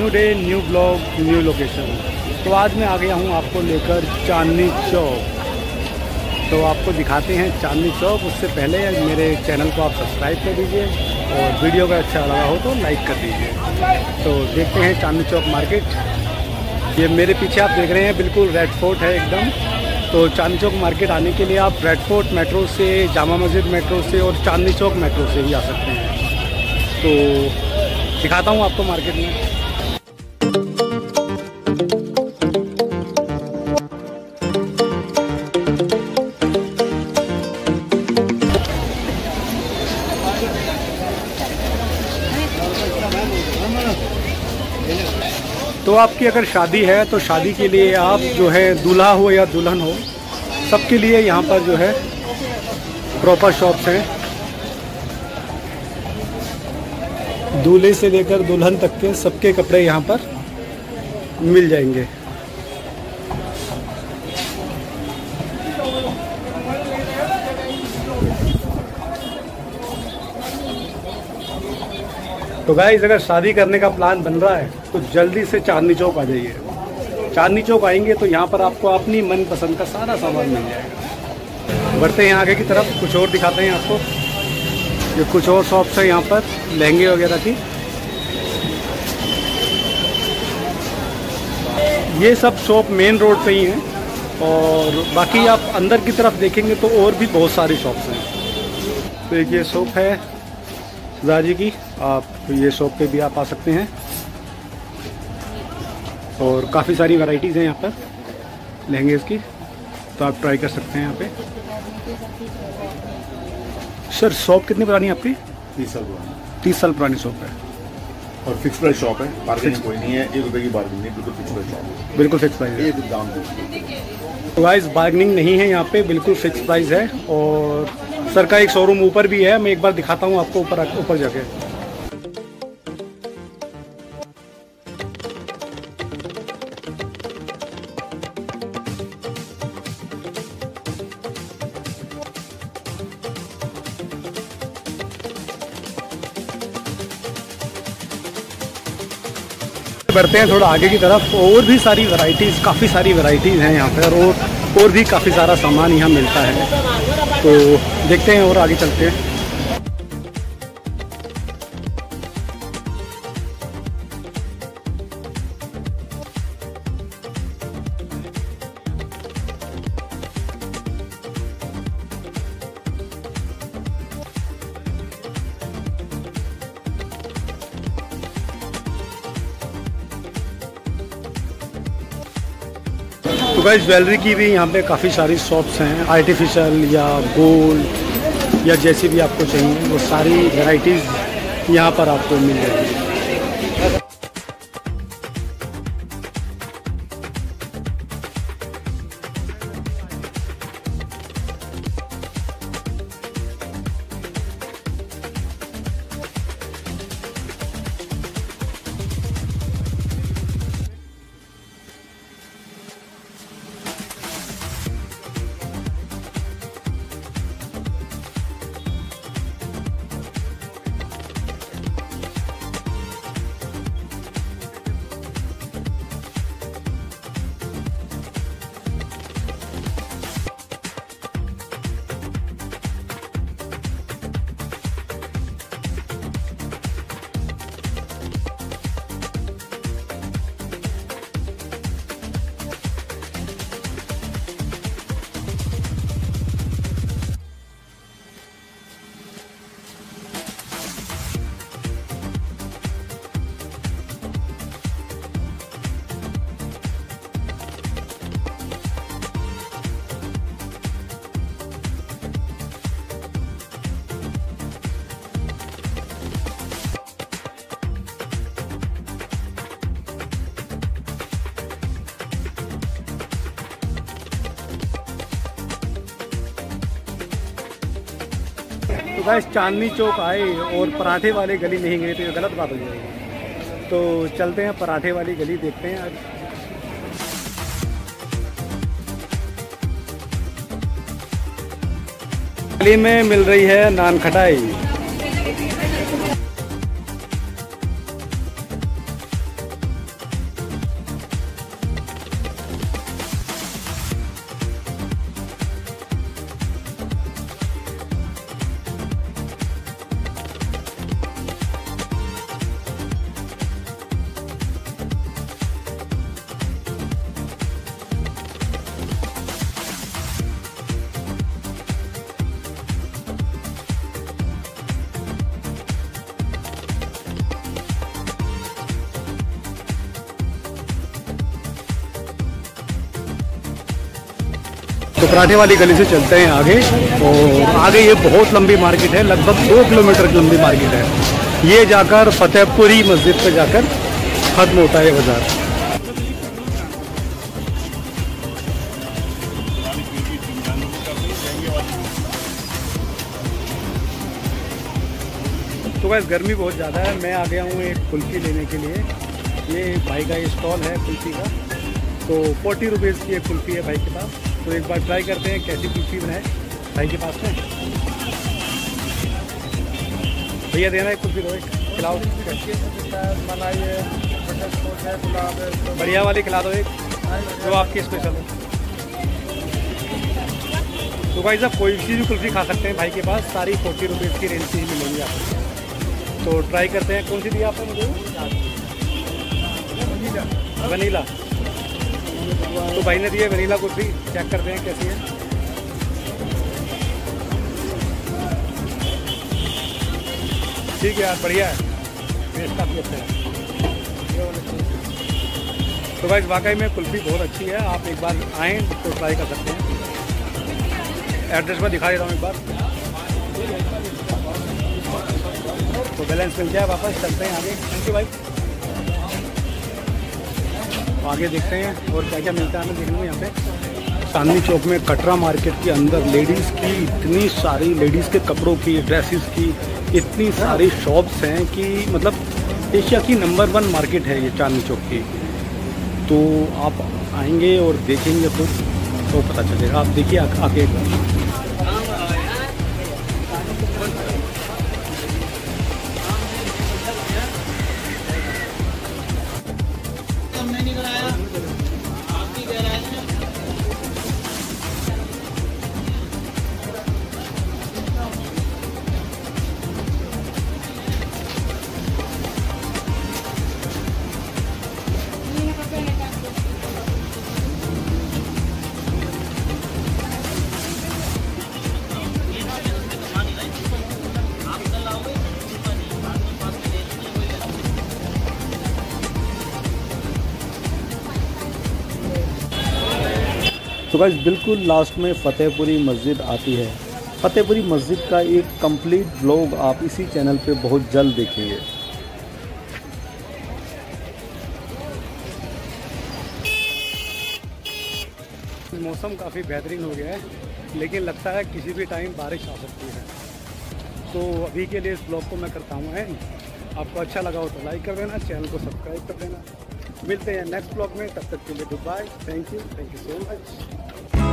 New day, new blog, new location. तो आज मैं आ गया हूँ आपको लेकर चांदनी चौक। तो आपको दिखाते हैं चांदनी चौक। उससे पहले मेरे चैनल को आप सब्सक्राइब कर दीजिए और वीडियो अगर अच्छा लगा हो तो लाइक कर दीजिए। तो देखते हैं चांदनी चौक मार्केट। ये मेरे पीछे आप देख रहे हैं बिल्कुल रेड फोर्ट है एकदम। तो चांदनी चौक मार्केट आने के लिए आप रेड फोर्ट मेट्रो से, जामा मस्जिद मेट्रो से और चांदनी चौक मेट्रो से भी आ सकते हैं। तो दिखाता हूँ आपको मार्केट में। तो आपकी अगर शादी है तो शादी के लिए आप जो है दूल्हा हो या दुल्हन हो, सबके लिए यहाँ पर जो है प्रॉपर शॉप्स हैं। दूल्हे से लेकर दुल्हन तक के सबके कपड़े यहाँ पर मिल जाएंगे। तो गाइस, अगर शादी करने का प्लान बन रहा है तो जल्दी से चांदनी चौक आ जाइए। चांदनी चौक आएंगे तो यहाँ पर आपको अपनी मनपसंद का सारा सामान मिल जाएगा। बढ़ते हैं आगे की तरफ, कुछ और दिखाते हैं आपको। ये कुछ और शॉप्स है यहाँ पर लहंगे वगैरह की। ये सब शॉप मेन रोड पे ही हैं और बाकी आप अंदर की तरफ देखेंगे तो और भी बहुत सारी शॉप्स हैं। तो एक ये शॉप है दाजी की, आप ये शॉप पे भी आप आ सकते हैं और काफ़ी सारी वैरायटीज़ हैं यहाँ पर लहंगेज़ की, तो आप ट्राई कर सकते हैं यहाँ पे। सर, शॉप कितनी पुरानी है आपकी? 30 साल पुरानी। 30 साल पुरानी शॉप है और फिक्स प्राइस शॉप है, बार्गेनिंग कोई नहीं है। 1 रुपये की बार्गेनिंग नहीं, बिल्कुल फिक्स प्राइस शॉप है। बिल्कुल फिक्स प्राइस है, एक दाम। तो गाइस बार्गेनिंग नहीं है यहाँ पे, बिल्कुल फिक्स प्राइस है। और सर का एक शोरूम ऊपर भी है, मैं एक बार दिखाता हूँ आपको ऊपर जाके। बढ़ते हैं थोड़ा आगे की तरफ, और भी सारी वैरायटीज़, काफ़ी सारी वैरायटीज़ हैं यहाँ पर और भी काफ़ी सारा सामान यहाँ मिलता है। तो देखते हैं और आगे चलते हैं। तो गाइस ज्वेलरी की भी यहाँ पे काफ़ी सारी शॉप्स हैं, आर्टिफिशियल या गोल्ड या जैसी भी आपको चाहिए वो सारी वैरायटीज़ यहाँ पर आपको मिल जाएगी। तो गाइस चांदनी चौक आए और पराठे वाले गली नहीं गए तो ये गलत बात हो जाएगी। तो चलते हैं पराठे वाली गली, देखते हैं आज। गली में मिल रही है नान खटाई। तो पराठे वाली गली से चलते हैं आगे, और आगे ये बहुत लंबी मार्केट है, लगभग 2 किलोमीटर की लंबी मार्केट है। ये जाकर फतेहपुरी मस्जिद पे जाकर ख़त्म होता है बाज़ार। तो बस गर्मी बहुत ज़्यादा है, मैं आ गया हूँ एक कुल्फ़ी लेने के लिए। ये भाई का ये स्टॉल है कुल्फ़ी का, तो 40 रुपीज़ की एक कुल्फ़ी है भाई के पास। तो एक बार ट्राई करते हैं कैसी कुल्फ़ी बनाए भाई के पास में। भैया देना एक कुल्फ़ी, दो एक खिलाओ, बढ़िया वाली खिला दो एक, जो आपकी स्पेशल है। तो भाई साहब कोई सी भी कुल्फ़ी खा सकते हैं भाई के पास, सारी 40 रुपीज़ की रेंज से ही मिलेंगी आपको। तो ट्राई करते हैं। कौन सी दी आपने मुझे? वनीला। तो भाई ने दी है वनीला कुल्फ़ी, चेक करते हैं कैसी है। ठीक है यार, बढ़िया है, टेस्ट काफ़ी अच्छा है। तो भाई वाकई में कुल्फ़ी बहुत अच्छी है, आप एक बार आएँ तो ट्राई कर सकते हैं। एड्रेस में दिखा देता हूँ एक बार। तो बैलेंस मिल जाए, वापस चलते हैं आगे। थैंक यू भाई। आगे देखते हैं और क्या क्या मिलता है हमें देखने को। यहाँ पे चांदनी चौक में कटरा मार्केट के अंदर लेडीज़ की इतनी सारी, लेडीज़ के कपड़ों की, ड्रेसेस की इतनी सारी शॉप्स हैं कि मतलब एशिया की नंबर 1 मार्केट है ये चांदनी चौक की। तो आप आएंगे और देखेंगे तो पता चलेगा। आप देखिए आगे एक बार। तो गाइस बिल्कुल लास्ट में फतेहपुरी मस्जिद आती है। फतेहपुरी मस्जिद का एक कंप्लीट व्लॉग आप इसी चैनल पे बहुत जल्द देखेंगे। मौसम काफ़ी बेहतरीन हो गया है, लेकिन लगता है किसी भी टाइम बारिश आ सकती है। तो अभी के लिए इस ब्लॉग को मैं करता हूँ एंड। आपको अच्छा लगा हो तो लाइक कर देना, चैनल को सब्सक्राइब कर देना। मिलते हैं नेक्स्ट ब्लॉग में, तब तक के लिए goodbye. Thank you so much.